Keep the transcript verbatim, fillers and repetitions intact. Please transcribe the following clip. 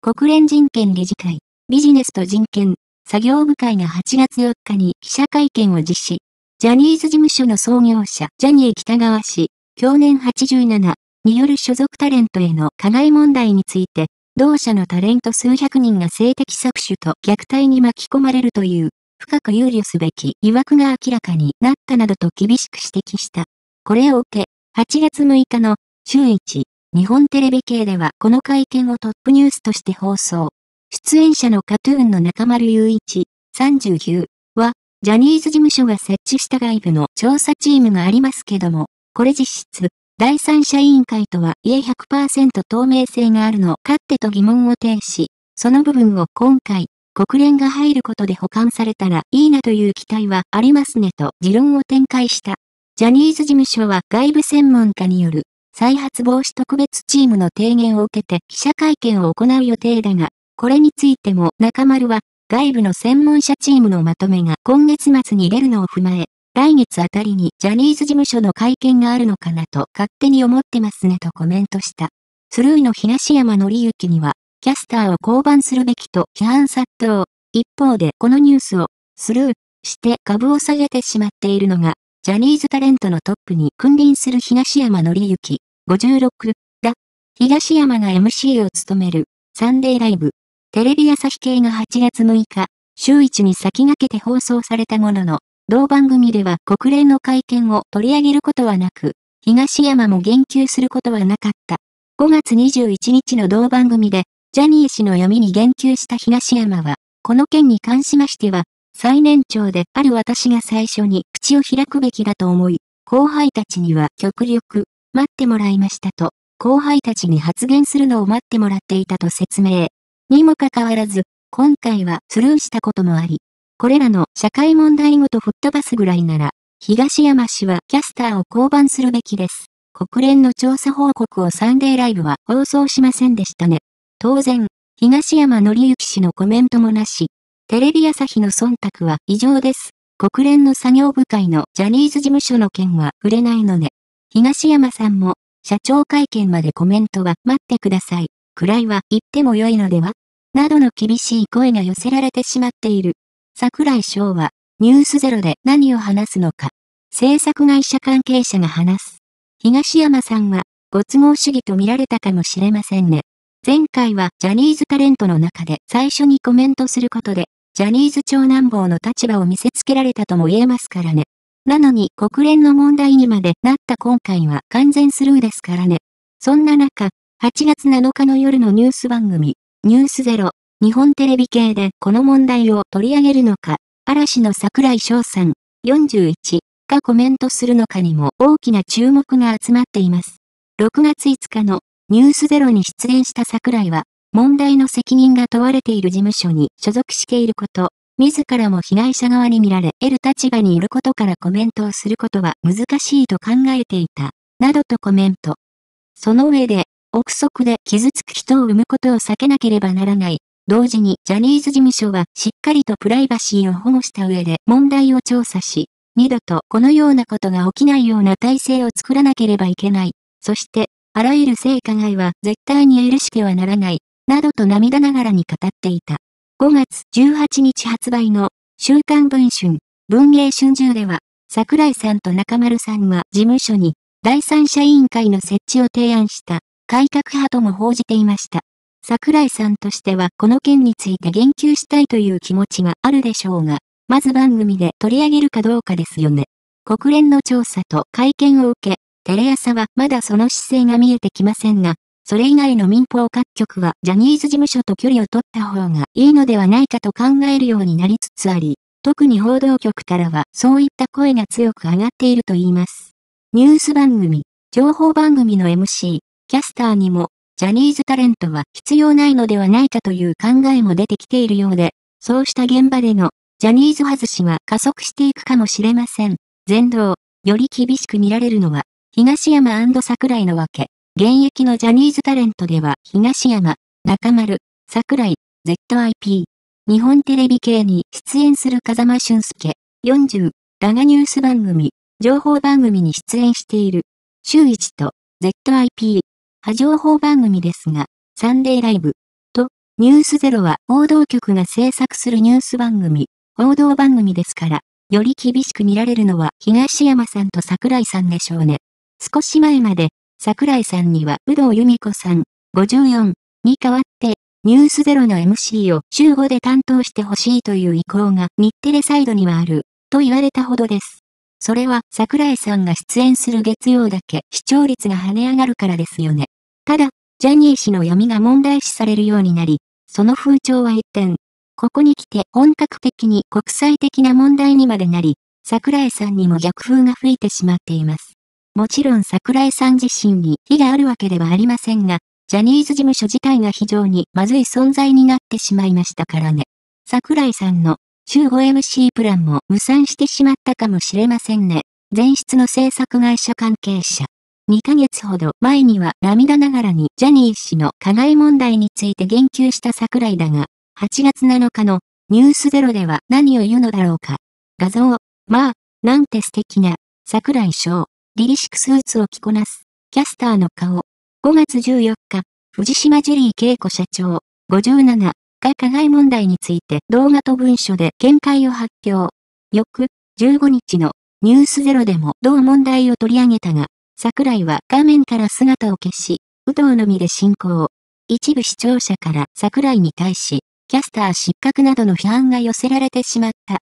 国連人権理事会、ビジネスと人権、作業部会がはちがつよっかに記者会見を実施。ジャニーズ事務所の創業者、ジャニー喜多川氏、享年はちじゅうななによる所属タレントへの加害問題について、同社のタレント数百人が性的搾取と虐待に巻き込まれるという、深く憂慮すべき疑惑が明らかになったなどと厳しく指摘した。これを受け、はちがつむいかの週一、日本テレビ系ではこの会見をトップニュースとして放送。出演者のカトゥーンの中丸雄一、さんじゅうきゅうは、ジャニーズ事務所が設置した外部の調査チームがありますけども、これ実質、第三者委員会とはいえ ひゃくパーセント 透明性があるのかってと疑問を呈し、その部分を今回、国連が入ることで補完されたらいいなという期待はありますねと持論を展開した。ジャニーズ事務所は外部専門家による再発防止特別チームの提言を受けて記者会見を行う予定だが、これについても中丸は外部の専門者チームのまとめが今月末に出るのを踏まえ、来月あたりにジャニーズ事務所の会見があるのかなと勝手に思ってますねとコメントした。スルーの東山紀之には、キャスターを降板するべきと批判殺到。一方でこのニュースをスルーして株を下げてしまっているのが、ジャニーズタレントのトップに君臨する東山紀之、ごじゅうろくだ。東山が エムシー を務めるサンデーライブ。テレビ朝日系がはちがつむいか、週一に先駆けて放送されたものの、同番組では国連の会見を取り上げることはなく、東山も言及することはなかった。ごがつにじゅういちにちの同番組で、ジャニー氏の闇に言及した東山は、この件に関しましては、最年長である私が最初に口を開くべきだと思い、後輩たちには極力待ってもらいましたと、後輩たちに発言するのを待ってもらっていたと説明。にもかかわらず、今回はスルーしたこともあり、これらの社会問題ごと吹っ飛ばすぐらいなら、東山氏はキャスターを降板するべきです。国連の調査報告をサンデーライブは放送しませんでしたね。当然、東山紀之氏のコメントもなし、テレビ朝日の忖度は異常です。国連の作業部会のジャニーズ事務所の件は触れないのね。東山さんも、社長会見までコメントは待ってください。くらいは言っても良いのではなどの厳しい声が寄せられてしまっている。櫻井翔は、ニュースゼロで何を話すのか。制作会社関係者が話す。東山さんは、ご都合主義と見られたかもしれませんね。前回はジャニーズタレントの中で最初にコメントすることで、ジャニーズ長男坊の立場を見せつけられたとも言えますからね。なのに国連の問題にまでなった今回は完全スルーですからね。そんな中、はちがつなのかの夜のニュース番組、ニュースゼロ、日本テレビ系でこの問題を取り上げるのか、嵐の櫻井翔さん、よんじゅういちがコメントするのかにも大きな注目が集まっています。ろくがついつかのニュースゼロに出演した櫻井は、問題の責任が問われている事務所に所属していること、自らも被害者側に見られ得る立場にいることからコメントをすることは難しいと考えていた、などとコメント。その上で、憶測で傷つく人を生むことを避けなければならない。同時にジャニーズ事務所はしっかりとプライバシーを保護した上で問題を調査し、二度とこのようなことが起きないような体制を作らなければいけない。そして、あらゆる性加害は絶対に許してはならない。などと涙ながらに語っていた。ごがつじゅうはちにち発売の週刊文春、文藝春秋では、櫻井さんと中丸さんは事務所に第三者委員会の設置を提案した改革派とも報じていました。櫻井さんとしてはこの件について言及したいという気持ちがあるでしょうが、まず番組で取り上げるかどうかですよね。国連の調査と会見を受け、テレ朝はまだその姿勢が見えてきませんが、それ以外の民放各局はジャニーズ事務所と距離を取った方がいいのではないかと考えるようになりつつあり、特に報道局からはそういった声が強く上がっているといいます。ニュース番組、情報番組の エムシー、キャスターにも、ジャニーズタレントは必要ないのではないかという考えも出てきているようで、そうした現場でのジャニーズ外しは加速していくかもしれません。全道、より厳しく見られるのは、東山&櫻井のわけ。現役のジャニーズタレントでは、東山、中丸、櫻井、ゼットアイピー。日本テレビ系に出演する風間俊介、よんじゅう、らがニュース番組、情報番組に出演している。週一と、ゼットアイピー。派情報番組ですが、サンデーライブとニュースゼロは報道局が制作するニュース番組、報道番組ですから、より厳しく見られるのは東山さんと桜井さんでしょうね。少し前まで、桜井さんには有働由美子さん、ごじゅうよんに代わって、ニュースゼロの エムシー を週ごで担当してほしいという意向が日テレサイドにはある、と言われたほどです。それは桜井さんが出演する月曜だけ視聴率が跳ね上がるからですよね。ただ、ジャニー氏の闇が問題視されるようになり、その風潮は一転、ここに来て本格的に国際的な問題にまでなり、桜井さんにも逆風が吹いてしまっています。もちろん桜井さん自身に非があるわけではありませんが、ジャニーズ事務所自体が非常にまずい存在になってしまいましたからね。桜井さんの週 ごエムシー プランも無産してしまったかもしれませんね。前室の制作会社関係者。にかげつほど前には涙ながらにジャニー氏の加害問題について言及した桜井だが、はちがつなのかのニュースゼロでは何を言うのだろうか。画像、まあ、なんて素敵な桜井翔、凛々しくスーツを着こなすキャスターの顔。ごがつじゅうよっか、藤島ジュリー景子社長、ごじゅうななが加害問題について動画と文書で見解を発表。翌じゅうごにちのニュースゼロでも同問題を取り上げたが、桜井は画面から姿を消し、有働のみで進行。一部視聴者から桜井に対し、キャスター失格などの批判が寄せられてしまった